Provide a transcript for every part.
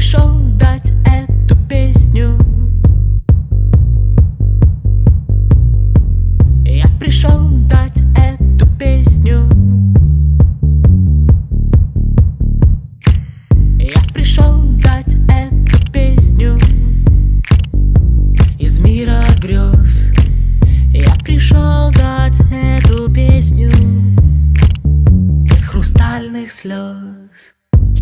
пришел дать эту песню. Я пришел дать эту песню. Я пришел дать эту песню из мира грез. Я пришел дать эту песню из хрустальных слез.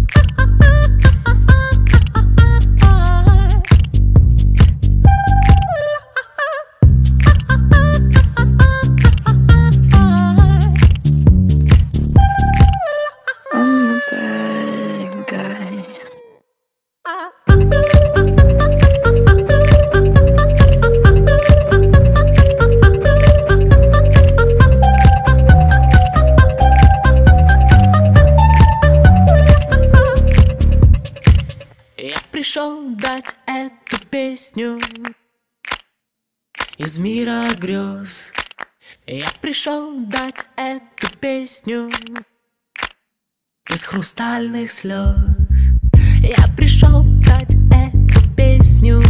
Пришел дать эту песню из мира грез. Я пришел дать эту песню из хрустальных слез. Я пришел дать эту песню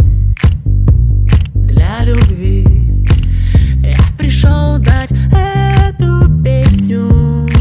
для любви. Я пришел дать эту песню.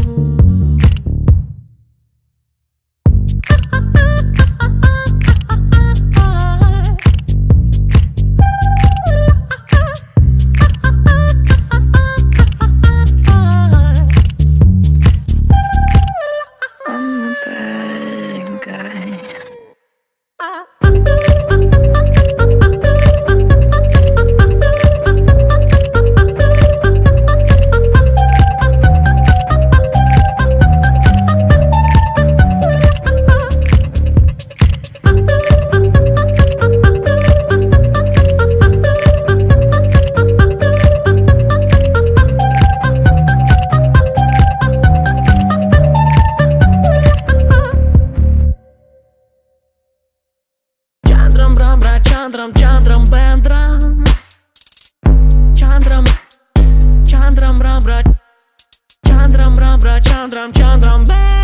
Чандрам, чандрам, бендрам, чандрам, чандрам, рамбра, чандрам, рамбра, чандрам, чандрам,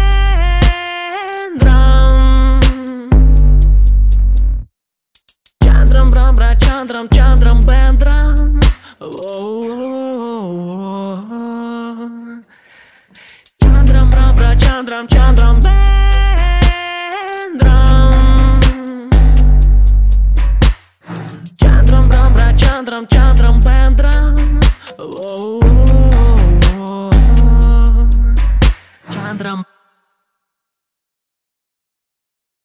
бендрам, чандрам, рамбра, чандрам, чандрам, бендрам, чандрам, рамбра, чандрам, чандрам, бендрам. Чандрам, чандрам, бендрам, чандрам.